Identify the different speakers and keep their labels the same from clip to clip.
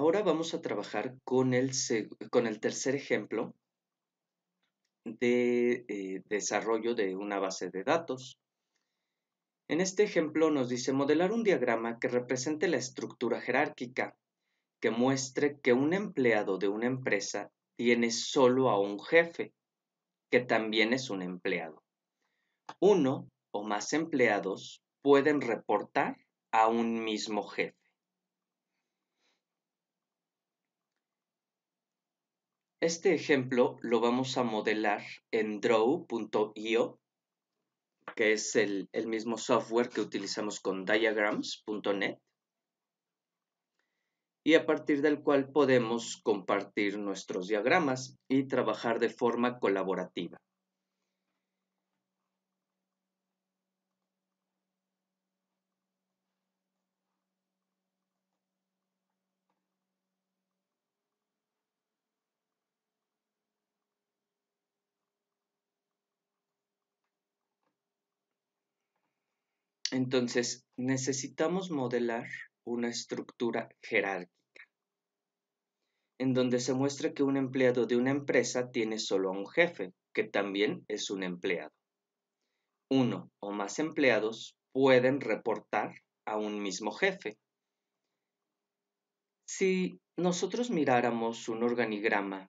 Speaker 1: Ahora vamos a trabajar con el tercer ejemplo de desarrollo de una base de datos. En este ejemplo nos dice modelar un diagrama que represente la estructura jerárquica, que muestre que un empleado de una empresa tiene solo a un jefe, que también es un empleado. Uno o más empleados pueden reportar a un mismo jefe. Este ejemplo lo vamos a modelar en Draw.io, que es el mismo software que utilizamos con Diagrams.net, y a partir del cual podemos compartir nuestros diagramas y trabajar de forma colaborativa. Entonces, necesitamos modelar una estructura jerárquica, en donde se muestra que un empleado de una empresa tiene solo a un jefe, que también es un empleado. Uno o más empleados pueden reportar a un mismo jefe. Si nosotros miráramos un organigrama,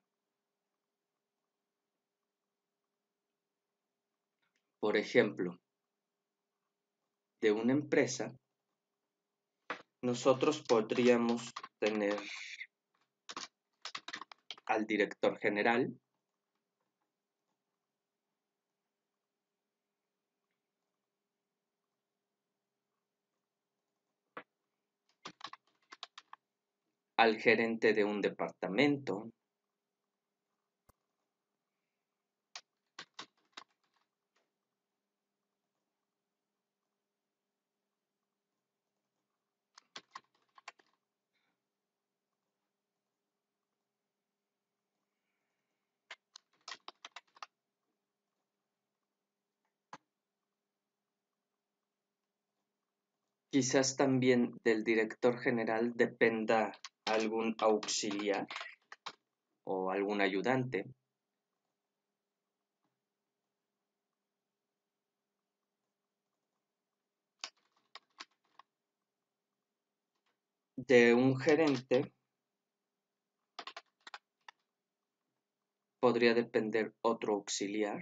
Speaker 1: por ejemplo, de una empresa, nosotros podríamos tener al director general, al gerente de un departamento, quizás también del director general dependa algún auxiliar o algún ayudante. De un gerente podría depender otro auxiliar.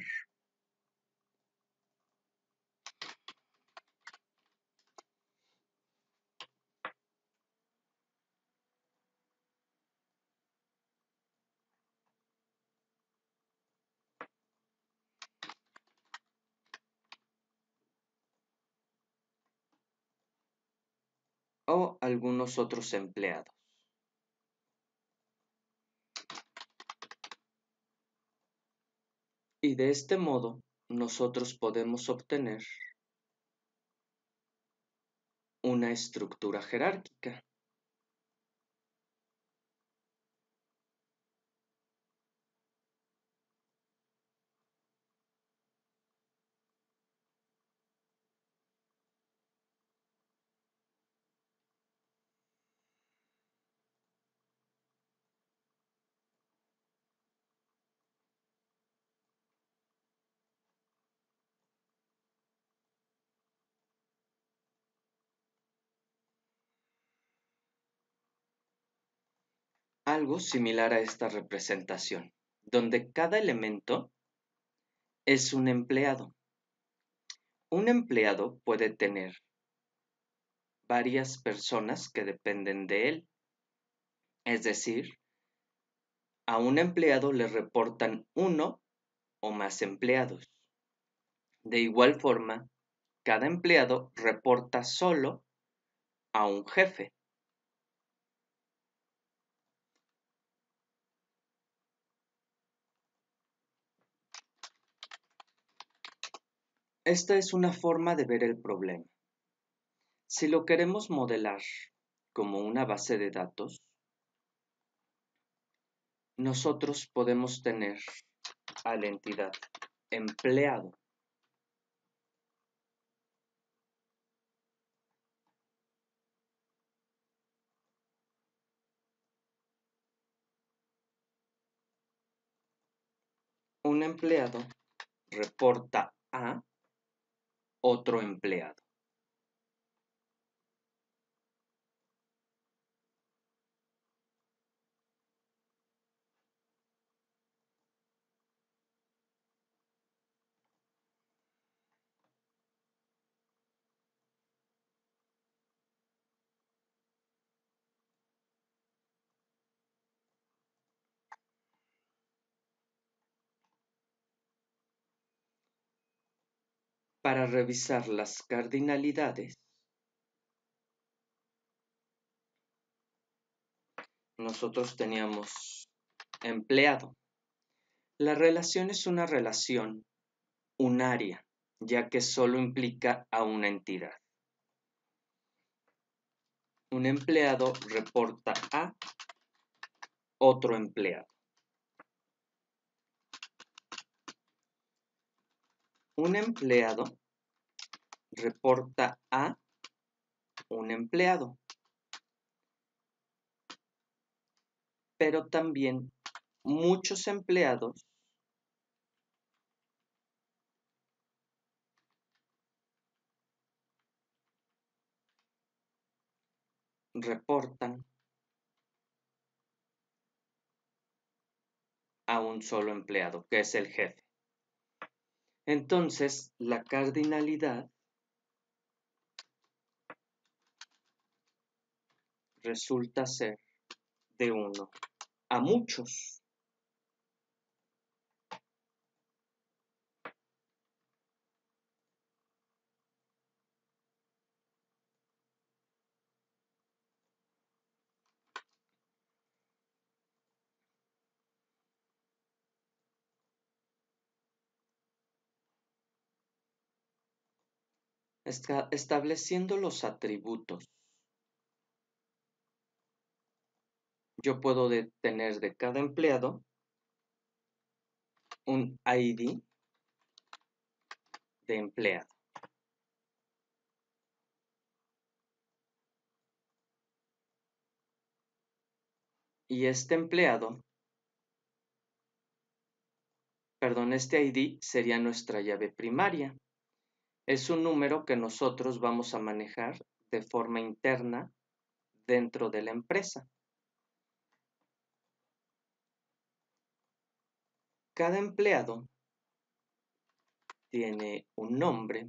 Speaker 1: O algunos otros empleados. Y de este modo, nosotros podemos obtener una estructura jerárquica. Algo similar a esta representación, donde cada elemento es un empleado. Un empleado puede tener varias personas que dependen de él. Es decir, a un empleado le reportan uno o más empleados. De igual forma, cada empleado reporta solo a un jefe. Esta es una forma de ver el problema. Si lo queremos modelar como una base de datos, nosotros podemos tener a la entidad empleado un empleado reporta a otro empleado. Para revisar las cardinalidades, nosotros teníamos empleado. La relación es una relación unaria, ya que solo implica a una entidad. Un empleado reporta a otro empleado. Un empleado reporta a un empleado. Pero también muchos empleados reportan a un solo empleado, que es el jefe. Entonces, la cardinalidad resulta ser de 1 a muchos. Estableciendo los atributos, yo puedo tener de cada empleado un ID de empleado. Y este ID sería nuestra llave primaria. Es un número que nosotros vamos a manejar de forma interna dentro de la empresa. Cada empleado tiene un nombre,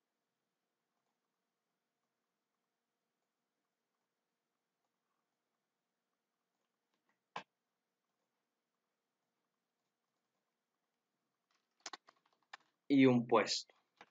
Speaker 1: y un puesto.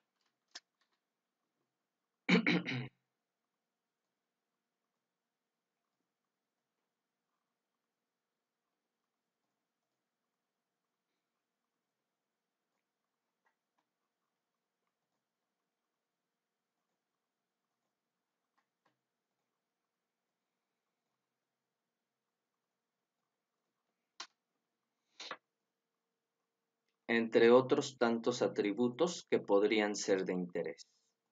Speaker 1: Entre otros tantos atributos que podrían ser de interés.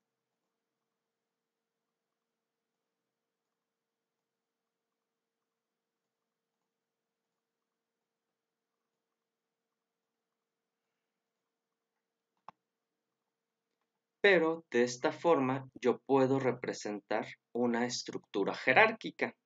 Speaker 1: Pero de esta forma yo puedo representar una estructura jerárquica.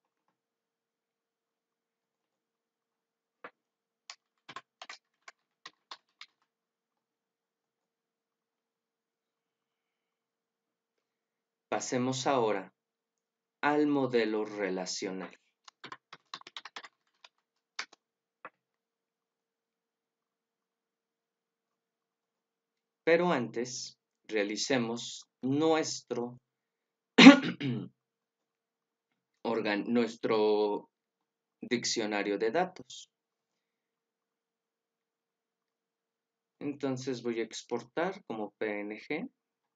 Speaker 1: Pasemos ahora al modelo relacional. Pero antes, realicemos nuestro diccionario de datos. Entonces voy a exportar como PNG.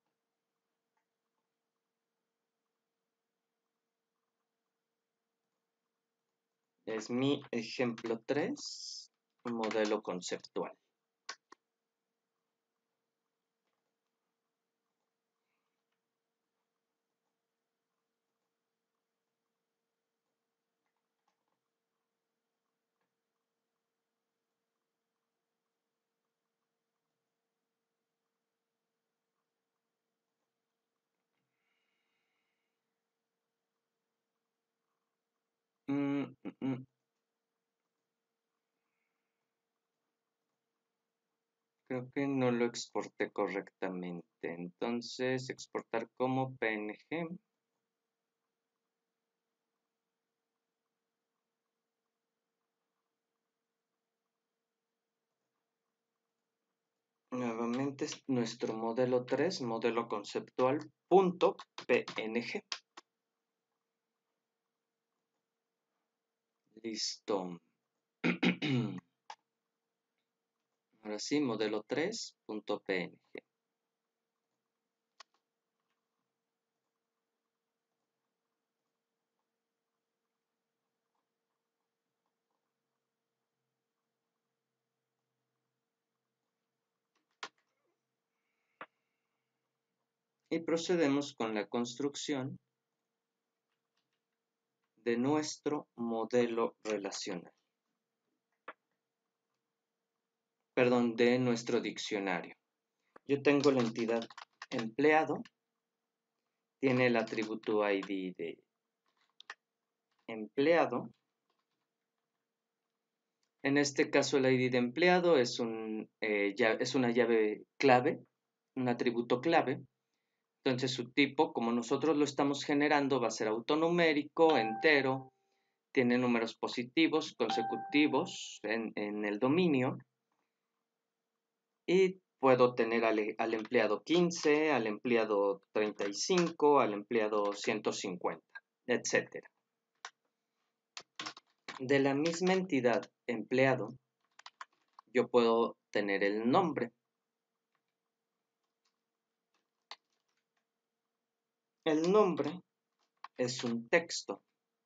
Speaker 1: Es mi ejemplo 3, modelo conceptual. Mm, mm, mm. Creo que no lo exporté correctamente. Entonces, exportar como PNG. Nuevamente es nuestro modelo 3, modelo conceptual, punto PNG. Listo. Ahora sí, modelo 3, punto PNG. Y procedemos con la construcción de nuestro modelo relacional. Perdón, de nuestro diccionario. Yo tengo la entidad empleado, tiene el atributo ID de empleado. En este caso el ID de empleado es una llave clave, un atributo clave. Entonces su tipo, como nosotros lo estamos generando, va a ser autonumérico, entero, tiene números positivos, consecutivos en el dominio. Y puedo tener al empleado 15, al empleado 35, al empleado 150, etc. De la misma entidad empleado, yo puedo tener el nombre. El nombre es un texto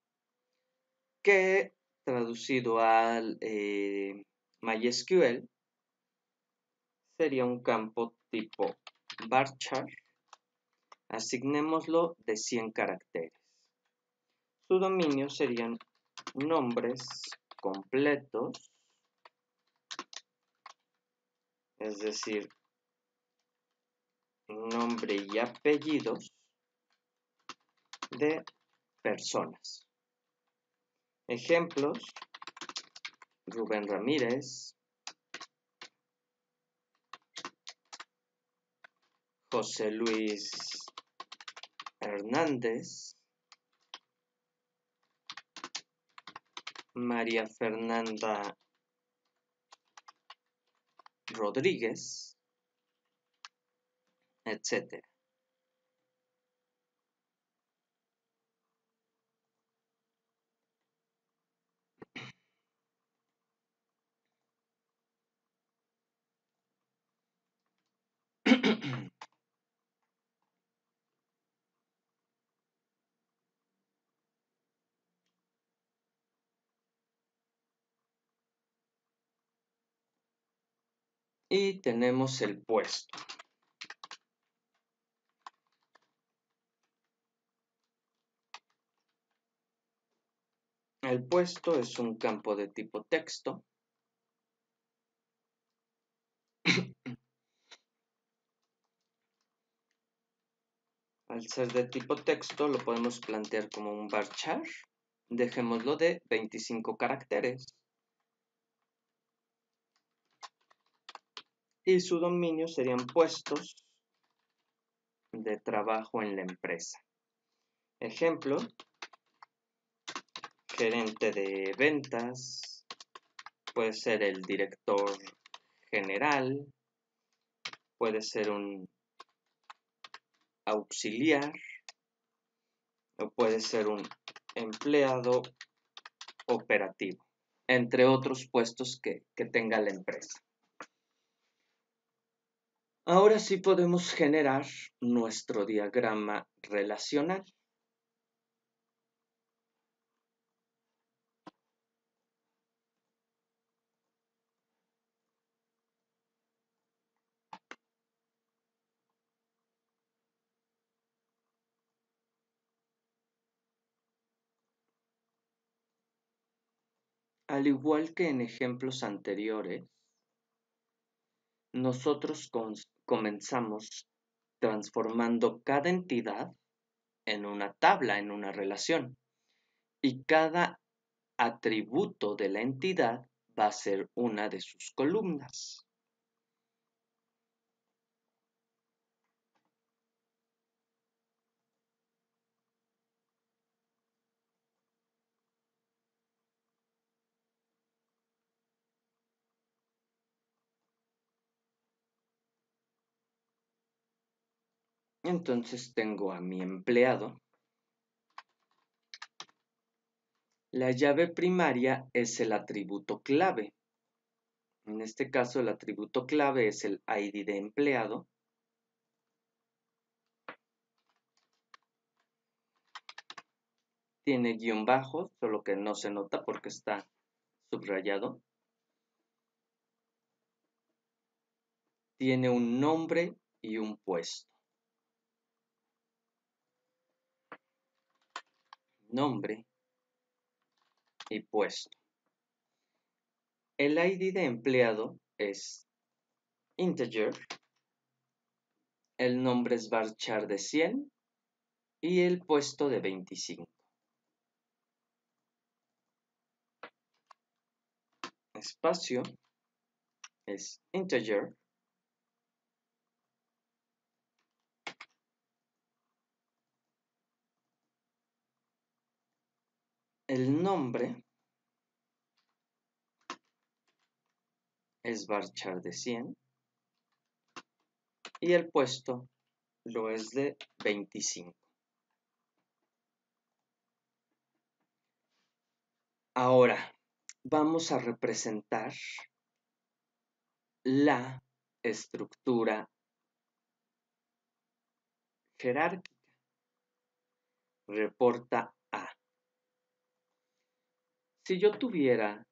Speaker 1: que, traducido al MySQL, sería un campo tipo varchar. Asignémoslo de 100 caracteres. Su dominio serían nombres completos, es decir, nombre y apellidos de personas. Ejemplos: Rubén Ramírez, José Luis Hernández, María Fernanda Rodríguez, etc. Y tenemos el puesto. El puesto es un campo de tipo texto. Al ser de tipo texto lo podemos plantear como un varchar. Dejémoslo de 25 caracteres. Y su dominio serían puestos de trabajo en la empresa. Ejemplo: gerente de ventas, puede ser el director general, puede ser un auxiliar o puede ser un empleado operativo, entre otros puestos que tenga la empresa. Ahora sí podemos generar nuestro diagrama relacional. Al igual que en ejemplos anteriores, nosotros comenzamos transformando cada entidad en una tabla, en una relación. Y cada atributo de la entidad va a ser una de sus columnas. Entonces tengo a mi empleado. La llave primaria es el atributo clave. En este caso, el atributo clave es el ID de empleado. Tiene guión bajo, solo que no se nota porque está subrayado. Tiene un nombre y un puesto. Nombre y puesto. El ID de empleado es integer. El nombre es varchar de 100 y el puesto de 25. Espacio es integer. El nombre es varchar de 100 y el puesto lo es de 25. Ahora vamos a representar la estructura jerárquica. Reporta A. Si yo tuviera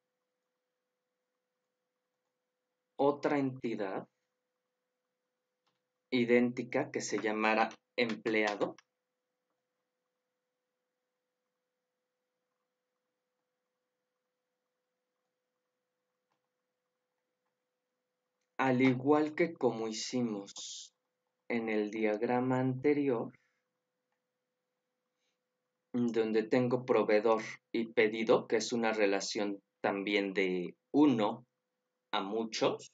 Speaker 1: otra entidad idéntica que se llamara empleado, al igual que como hicimos en el diagrama anterior, donde tengo proveedor y pedido, que es una relación también de uno a muchos,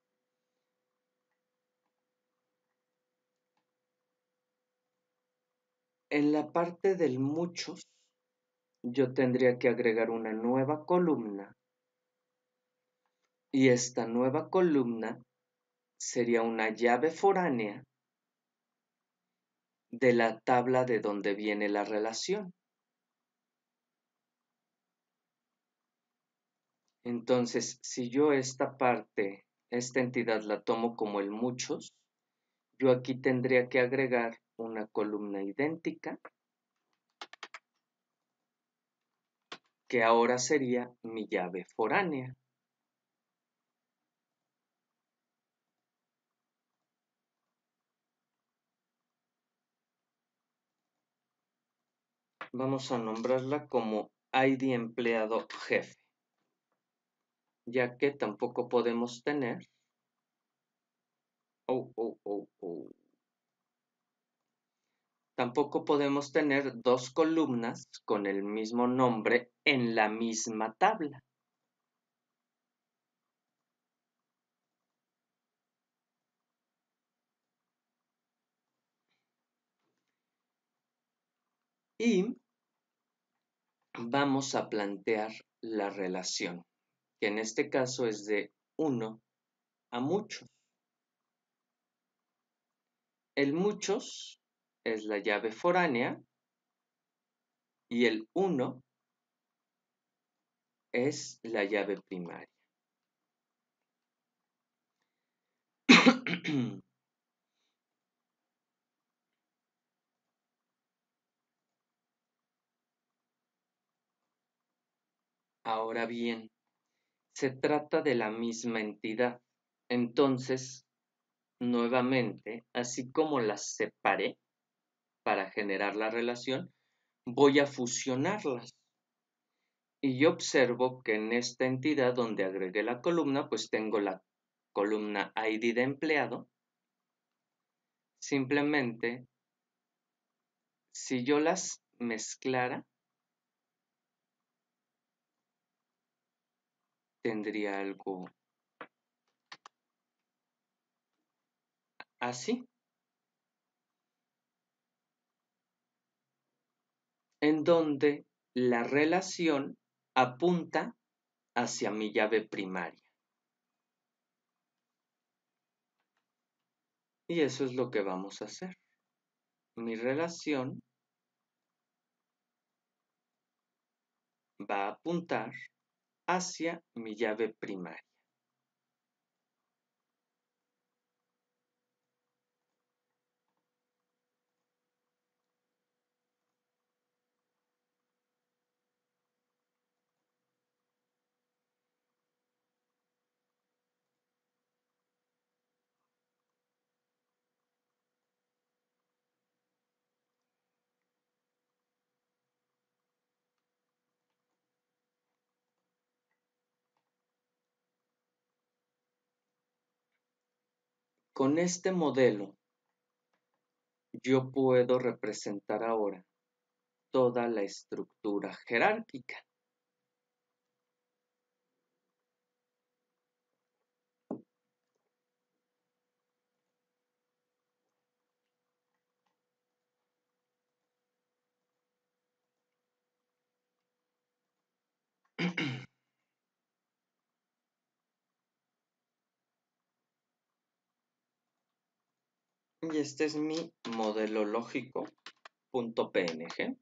Speaker 1: en la parte del muchos yo tendría que agregar una nueva columna y esta nueva columna sería una llave foránea de la tabla de donde viene la relación. Entonces, si yo esta parte, esta entidad la tomo como el muchos, yo aquí tendría que agregar una columna idéntica, que ahora sería mi llave foránea. Vamos a nombrarla como ID empleado jefe, ya que tampoco podemos tener tampoco podemos tener dos columnas con el mismo nombre en la misma tabla. Y vamos a plantear la relación, que en este caso es de 1 a muchos. El muchos es la llave foránea y el 1 es la llave primaria. Ahora bien, se trata de la misma entidad. Entonces, nuevamente, así como las separé para generar la relación, voy a fusionarlas. Y yo observo que en esta entidad donde agregué la columna, pues tengo la columna ID de empleado. Simplemente, si yo las mezclara, tendría algo así, en donde la relación apunta hacia mi llave primaria. Y eso es lo que vamos a hacer. Mi relación va a apuntar hacia mi llave primaria. Con este modelo, yo puedo representar ahora toda la estructura jerárquica. Y este es mi modelo lógico.png.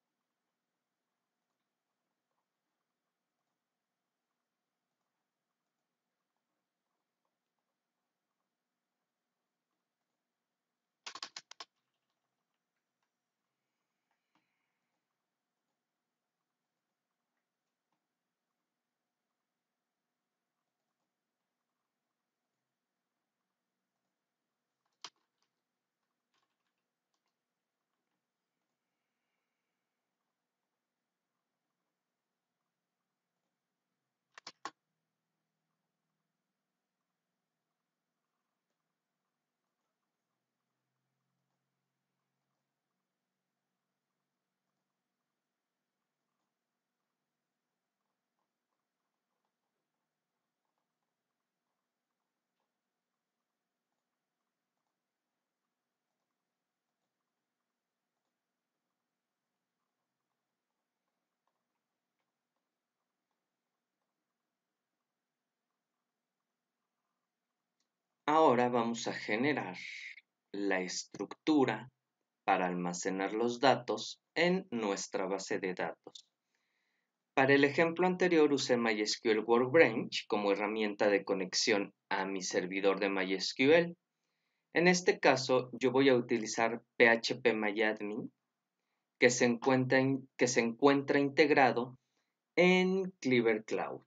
Speaker 1: Ahora vamos a generar la estructura para almacenar los datos en nuestra base de datos. Para el ejemplo anterior usé MySQL Workbench como herramienta de conexión a mi servidor de MySQL. En este caso, yo voy a utilizar PHPMyAdmin, que se encuentra integrado en Clever Cloud.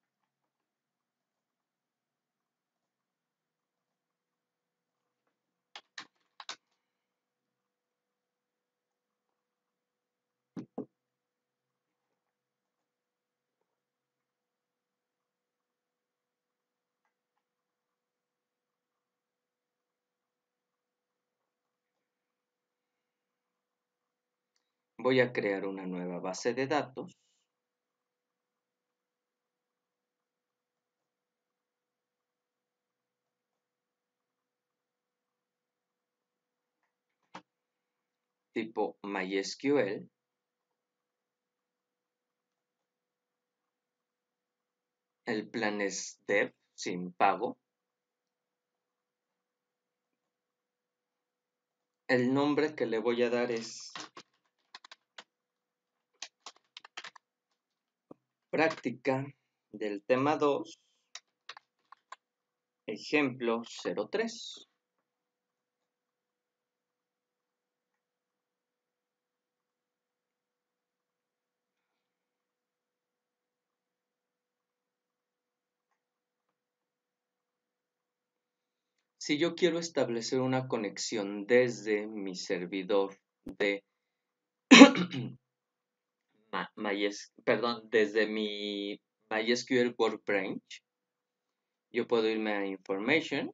Speaker 1: Voy a crear una nueva base de datos. Tipo MySQL. El plan es Dev, sin pago. El nombre que le voy a dar es práctica del tema 2, ejemplo 03. Si yo quiero establecer una conexión desde mi servidor de desde mi MySQL Workbench, yo puedo irme a Information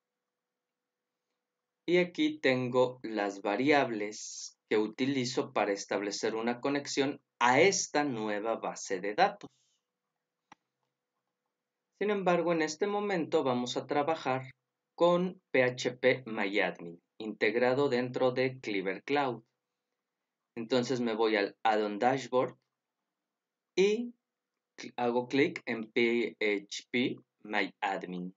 Speaker 1: y aquí tengo las variables que utilizo para establecer una conexión a esta nueva base de datos. Sin embargo, en este momento vamos a trabajar con PHP-MyAdmin, integrado dentro de Clever Cloud. Entonces me voy al Add-on Dashboard y hago clic en PHP-MyAdmin.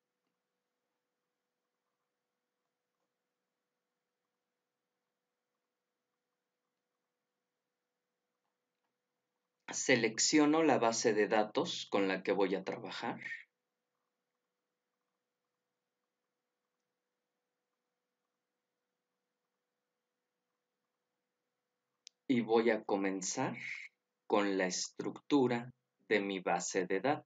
Speaker 1: Selecciono la base de datos con la que voy a trabajar. Y voy a comenzar con la estructura de mi base de datos.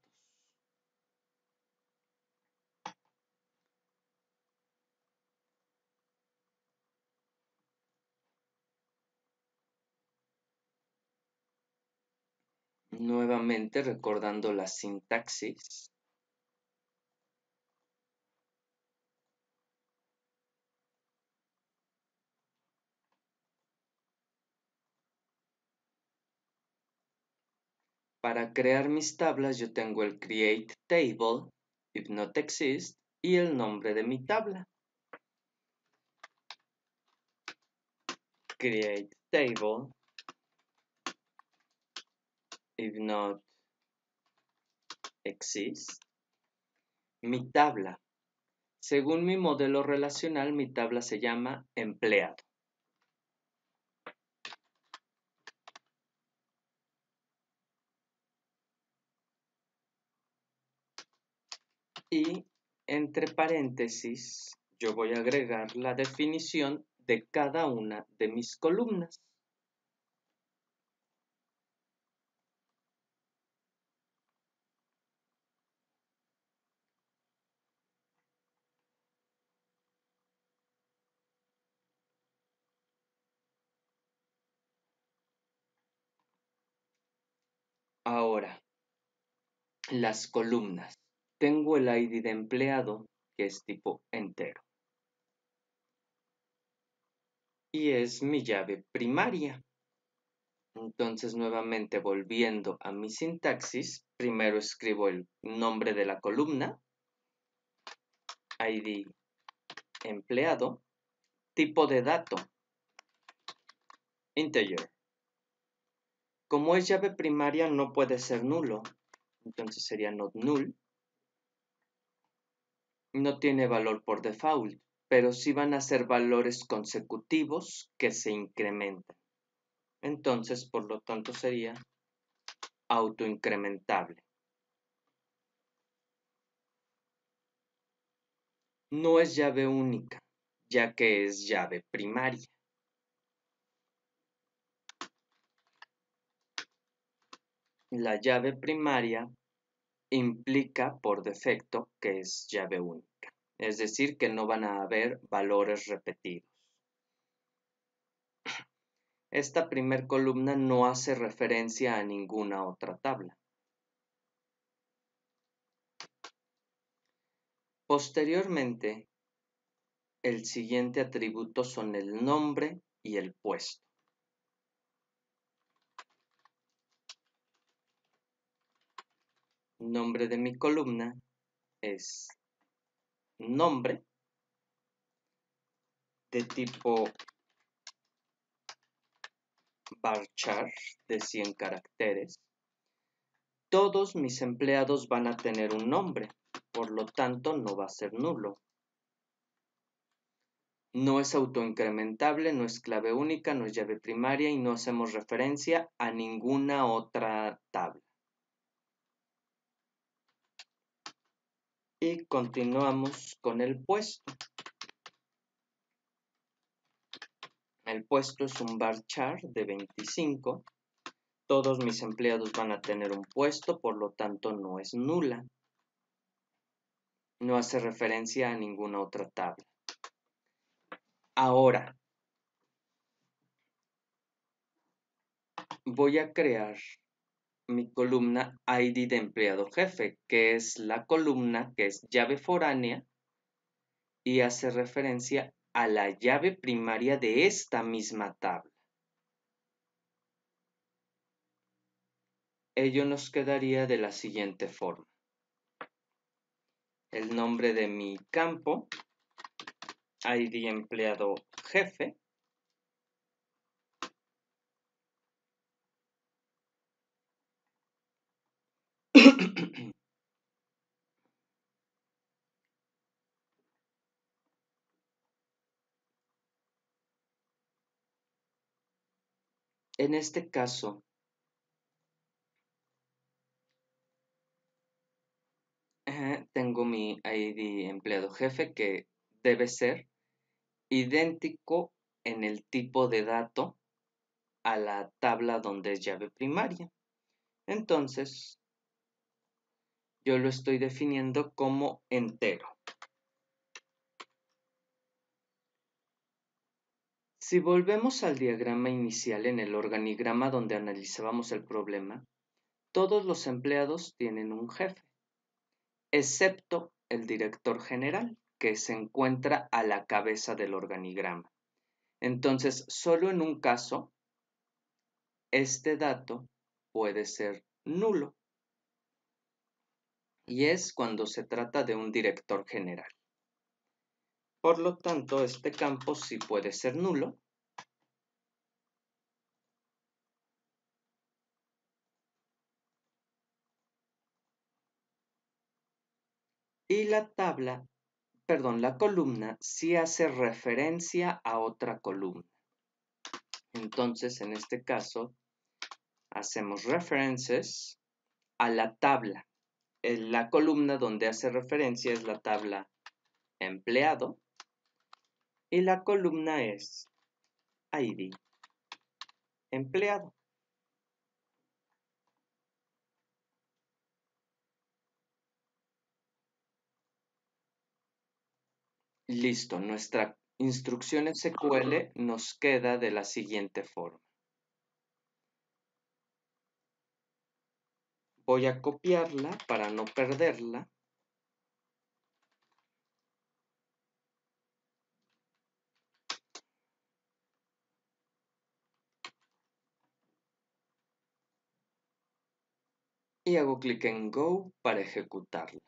Speaker 1: Nuevamente recordando la sintaxis. Para crear mis tablas yo tengo el create table, if not exist, y el nombre de mi tabla. Create table, if not exist. Mi tabla. Según mi modelo relacional, mi tabla se llama empleado. Y entre paréntesis, yo voy a agregar la definición de cada una de mis columnas. Ahora, las columnas. Tengo el ID de empleado, que es tipo entero. Y es mi llave primaria. Entonces, nuevamente volviendo a mi sintaxis, primero escribo el nombre de la columna, ID empleado, tipo de dato, integer. Como es llave primaria, no puede ser nulo. Entonces sería not null. No tiene valor por default, pero sí van a ser valores consecutivos que se incrementan. Entonces, por lo tanto, sería autoincrementable. No es llave única, ya que es llave primaria. La llave primaria implica por defecto que es llave única, es decir, que no van a haber valores repetidos. Esta primer columna no hace referencia a ninguna otra tabla. Posteriormente, el siguiente atributo son el nombre y el puesto. Nombre de mi columna es nombre de tipo varchar de 100 caracteres. Todos mis empleados van a tener un nombre, por lo tanto no va a ser nulo. No es autoincrementable, no es clave única, no es llave primaria y no hacemos referencia a ninguna otra tabla. Y continuamos con el puesto. El puesto es un varchar de 25. Todos mis empleados van a tener un puesto, por lo tanto no es nula. No hace referencia a ninguna otra tabla. Ahora, voy a crear mi columna ID de empleado jefe, que es la columna que es llave foránea y hace referencia a la llave primaria de esta misma tabla. Ello nos quedaría de la siguiente forma. el nombre de mi campo, ID empleado jefe. En este caso, tengo mi ID empleado jefe que debe ser idéntico en el tipo de dato a la tabla donde es llave primaria. Entonces, yo lo estoy definiendo como entero. Si volvemos al diagrama inicial en el organigrama donde analizábamos el problema, todos los empleados tienen un jefe, excepto el director general, que se encuentra a la cabeza del organigrama. Entonces, solo en un caso, este dato puede ser nulo, y es cuando se trata de un director general. Por lo tanto, este campo sí puede ser nulo. Y la columna sí hace referencia a otra columna. Entonces, en este caso, hacemos references a la tabla. La columna donde hace referencia es la tabla empleado y la columna es ID empleado. Listo, nuestra instrucción SQL nos queda de la siguiente forma. Voy a copiarla para no perderla. Y hago clic en Go para ejecutarla.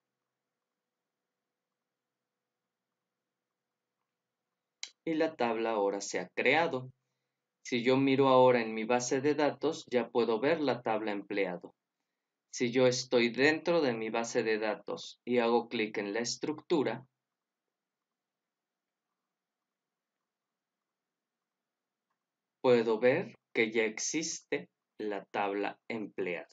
Speaker 1: Y la tabla ahora se ha creado. Si yo miro ahora en mi base de datos, ya puedo ver la tabla empleado. Si yo estoy dentro de mi base de datos y hago clic en la estructura, puedo ver que ya existe la tabla empleado.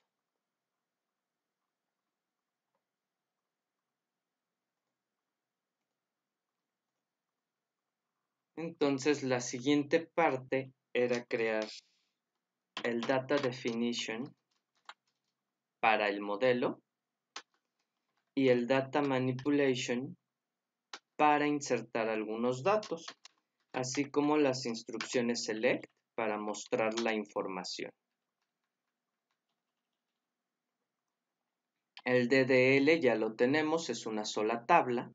Speaker 1: Entonces, la siguiente parte era crear el data definition para el modelo y el data manipulation para insertar algunos datos, así como las instrucciones select para mostrar la información. El DDL ya lo tenemos, es una sola tabla.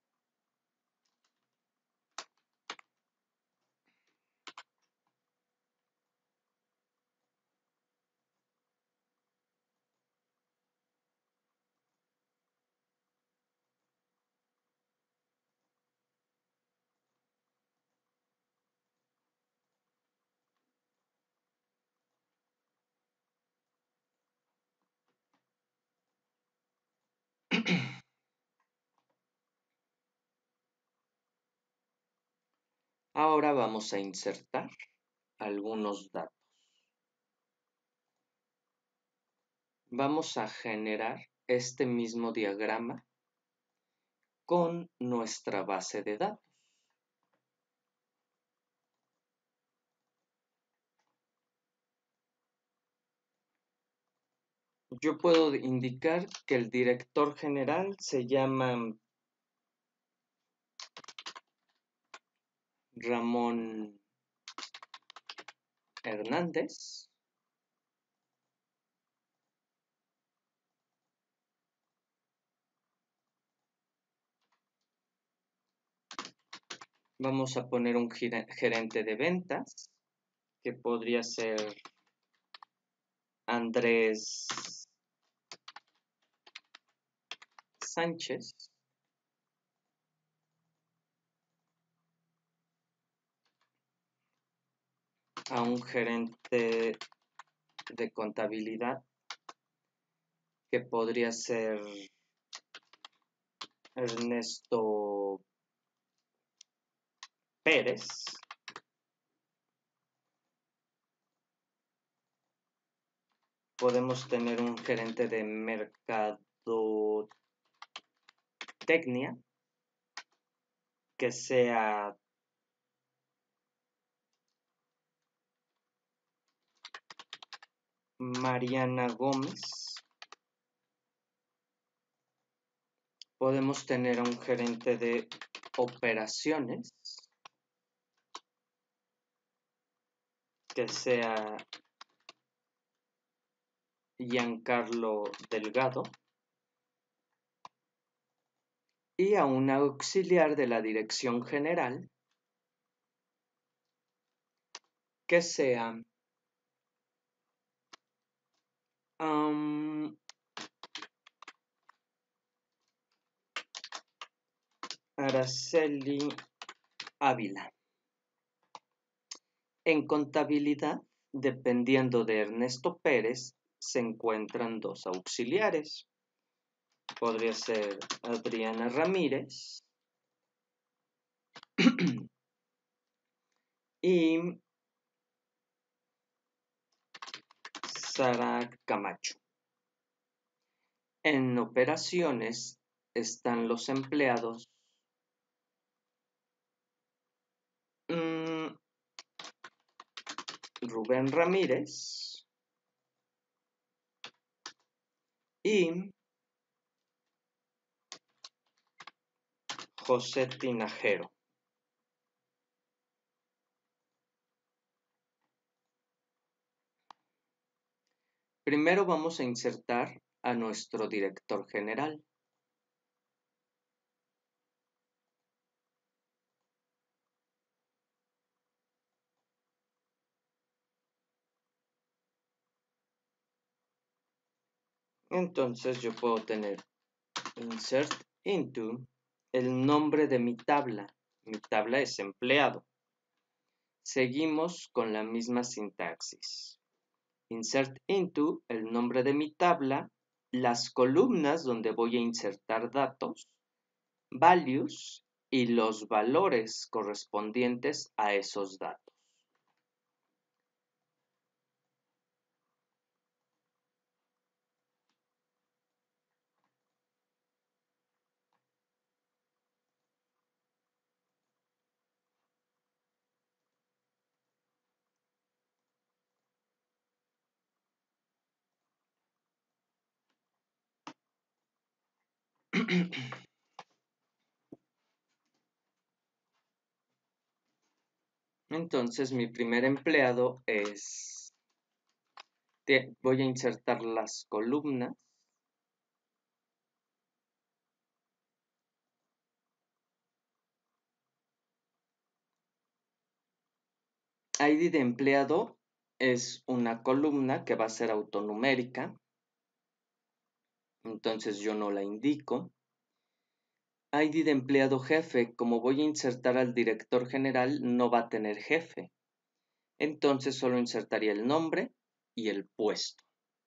Speaker 1: Ahora vamos a insertar algunos datos. Vamos a generar este mismo diagrama con nuestra base de datos. Yo puedo indicar que el director general se llama Ramón Hernández. Vamos a poner un gerente de ventas, que podría ser Andrés Sánchez. A un gerente de contabilidad que podría ser Ernesto Pérez. Podemos tener un gerente de mercadotecnia que sea Mariana Gómez. Podemos tener a un gerente de operaciones que sea Giancarlo Delgado. Y a un auxiliar de la dirección general que sea Araceli Ávila. En contabilidad, dependiendo de Ernesto Pérez, se encuentran dos auxiliares. Podría ser Adriana Ramírez y Sara Camacho. En operaciones están los empleados Rubén Ramírez y José Tinajero. Primero vamos a insertar a nuestro director general. Entonces yo puedo tener insert into el nombre de mi tabla. Mi tabla es empleado. Seguimos con la misma sintaxis. Insert into el nombre de mi tabla, las columnas donde voy a insertar datos, values y los valores correspondientes a esos datos. Entonces mi primer empleado es, voy a insertar las columnas ID de empleado es una columna que va a ser autonumérica, entonces yo no la indico. ID de empleado jefe, como voy a insertar al director general, no va a tener jefe. Entonces solo insertaría el nombre y el puesto.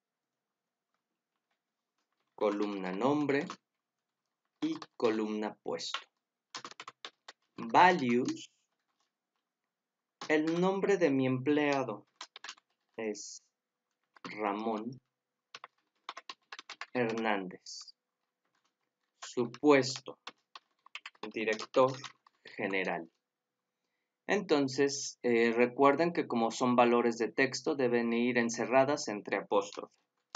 Speaker 1: Columna nombre y columna puesto. Values. El nombre de mi empleado es Ramón Hernández. Su puesto, director general. Entonces, recuerden que como son valores de texto, deben ir encerradas entre apóstrofes.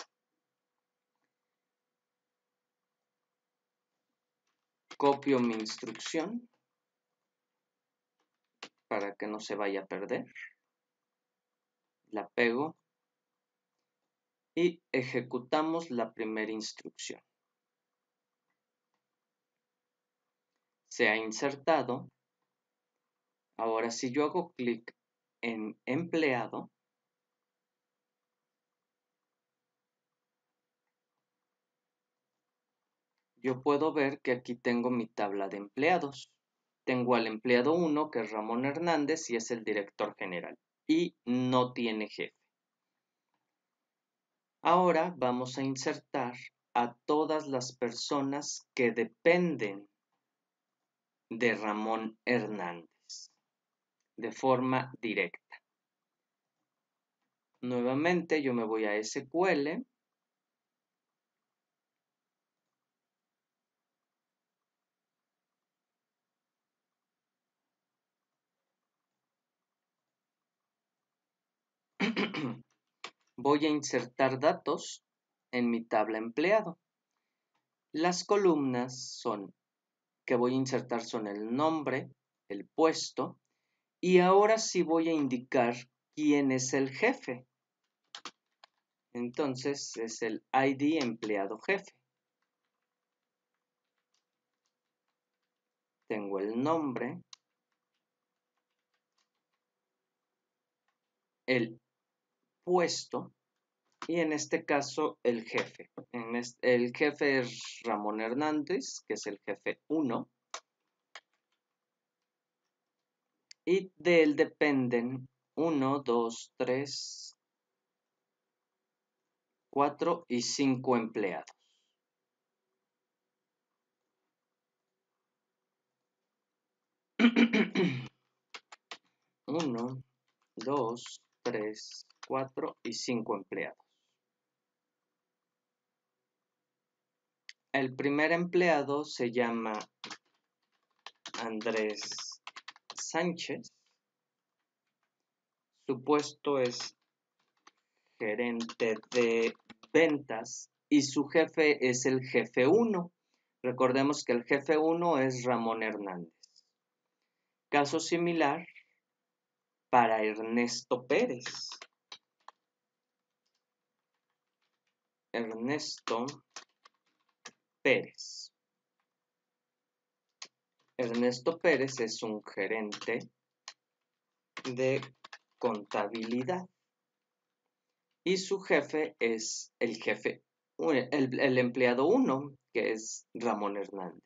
Speaker 1: Copio mi instrucción para que no se vaya a perder. La pego y ejecutamos la primera instrucción. Se ha insertado. Ahora, si yo hago clic en empleado, yo puedo ver que aquí tengo mi tabla de empleados. Tengo al empleado 1, que es Ramón Hernández, y es el director general. Y no tiene jefe. Ahora vamos a insertar a todas las personas que dependen de Ramón Hernández de forma directa. Nuevamente yo me voy a SQL. Voy a insertar datos en mi tabla empleado. Las columnas que voy a insertar son el nombre, el puesto, y ahora sí voy a indicar quién es el jefe. Entonces es el ID empleado jefe. Tengo el nombre, el puesto y en este caso el jefe. El jefe es Ramón Hernández, que es el jefe 1. Y de él dependen 1, 2, 3, 4 y 5 empleados. Uno, 2, 3, 4 y 5 empleados. El primer empleado se llama Andrés Sánchez. Su puesto es gerente de ventas y su jefe es el jefe 1. Recordemos que el jefe 1 es Ramón Hernández. Caso similar para Ernesto Pérez. Ernesto Pérez. Ernesto Pérez es un gerente de contabilidad y su jefe es el empleado 1, que es Ramón Hernández.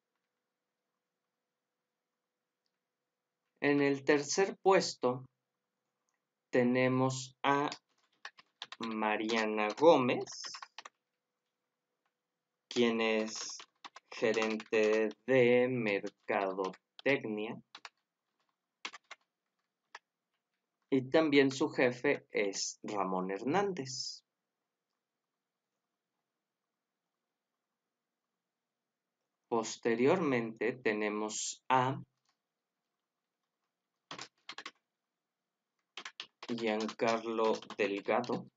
Speaker 1: En el tercer puesto tenemos a Mariana Gómez, quien es gerente de mercadotecnia. Y también su jefe es Ramón Hernández. Posteriormente tenemos a Giancarlo Delgado,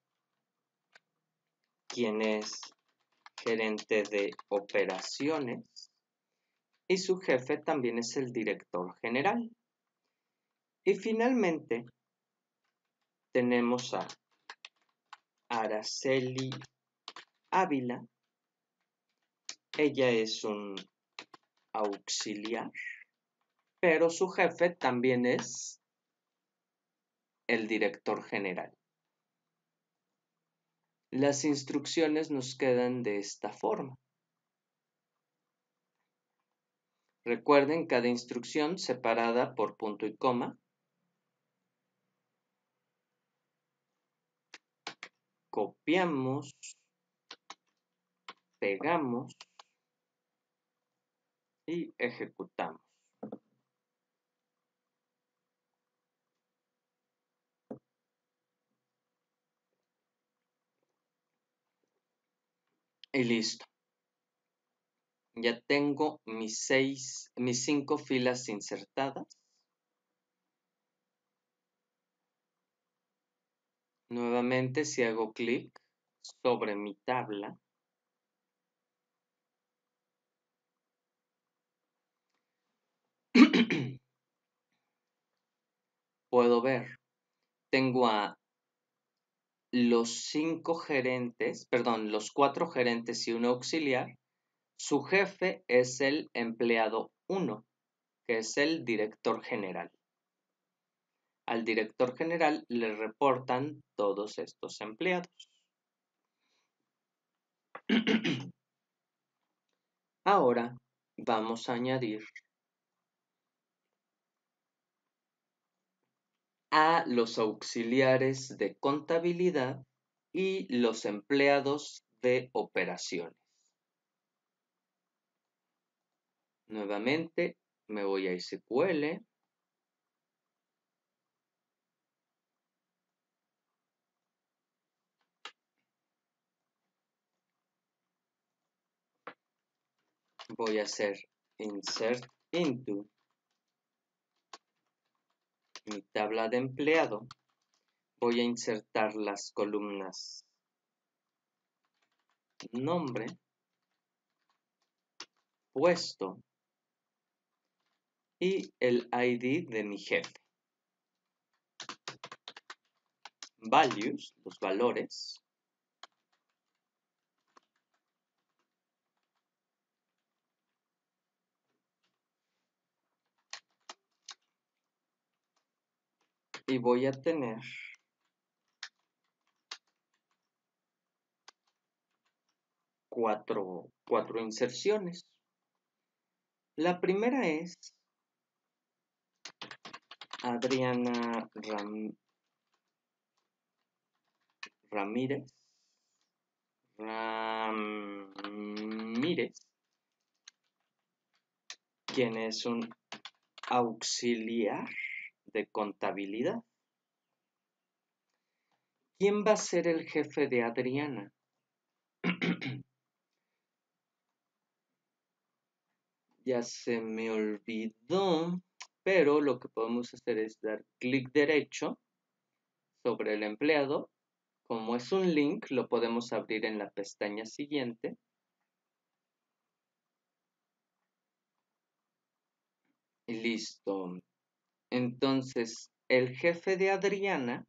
Speaker 1: quien es gerente de operaciones. Y su jefe también es el director general. Y finalmente tenemos a Araceli Ávila. Ella es un auxiliar, pero su jefe también es el director general. Las instrucciones nos quedan de esta forma. Recuerden cada instrucción separada por punto y coma. Copiamos, pegamos y ejecutamos. Y listo. Ya tengo mis 5 filas insertadas. Nuevamente, si hago clic sobre mi tabla, puedo ver, tengo a los 4 gerentes y un auxiliar. Su jefe es el empleado 1, que es el director general. Al director general le reportan todos estos empleados. Ahora vamos a añadir a los auxiliares de contabilidad y los empleados de operaciones. Nuevamente me voy a SQL. Voy a hacer insert into mi tabla de empleado. Voy a insertar las columnas nombre, puesto y el ID de mi jefe. Values, los valores. Y voy a tener cuatro inserciones. La primera es Adriana Ramírez, quien es un auxiliar de contabilidad. ¿Quién va a ser el jefe de Adriana? Ya se me olvidó, pero lo que podemos hacer es dar clic derecho sobre el empleado. Como es un link, lo podemos abrir en la pestaña siguiente. Y listo. Entonces, el jefe de Adriana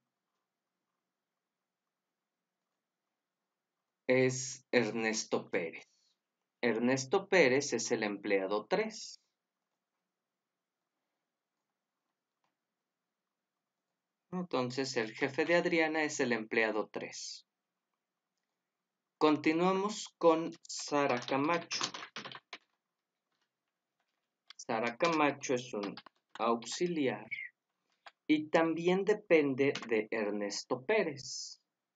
Speaker 1: es Ernesto Pérez. Ernesto Pérez es el empleado 3. Entonces, el jefe de Adriana es el empleado 3. Continuamos con Sara Camacho. Sara Camacho es un auxiliar y también depende de Ernesto Pérez.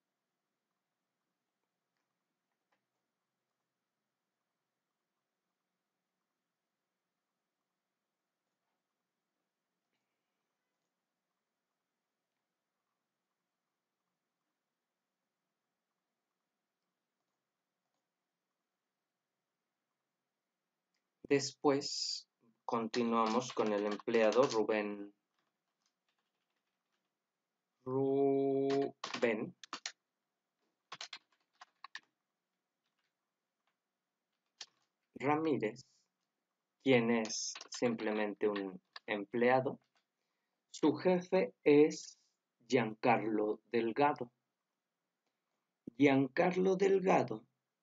Speaker 1: Después continuamos con el empleado Rubén Ramírez, quien es simplemente un empleado. Su jefe es Giancarlo Delgado. Giancarlo Delgado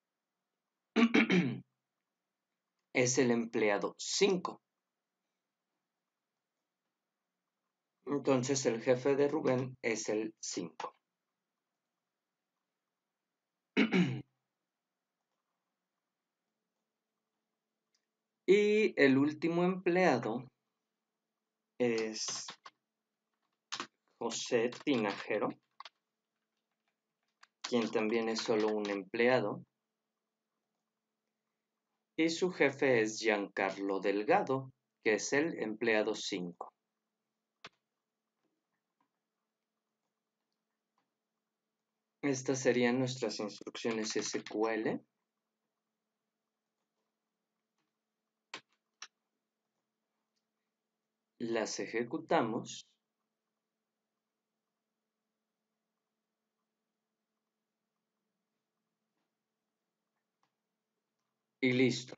Speaker 1: es el empleado 5. Entonces el jefe de Rubén es el 5. Y el último empleado es José Tinajero, quien también es solo un empleado. Y su jefe es Giancarlo Delgado, que es el empleado 5. Estas serían nuestras instrucciones SQL. Las ejecutamos. Y listo.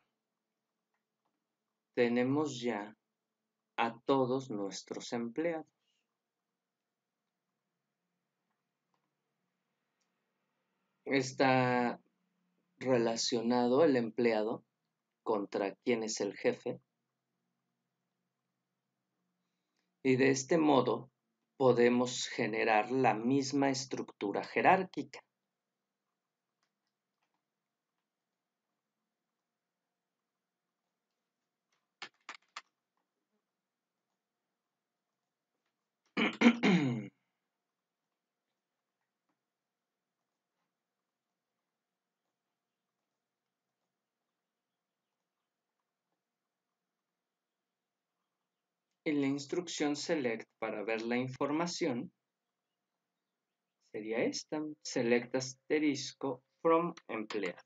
Speaker 1: Tenemos ya a todos nuestros empleados. Está relacionado el empleado contra quién es el jefe. Y de este modo podemos generar la misma estructura jerárquica. Y la instrucción select para ver la información sería esta, select asterisco from empleado.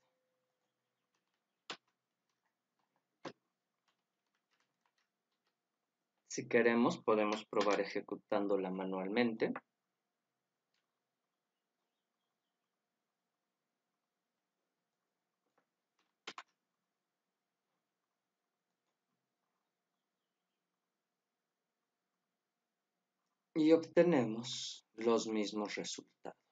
Speaker 1: Si queremos, podemos probar ejecutándola manualmente. Y obtenemos los mismos resultados.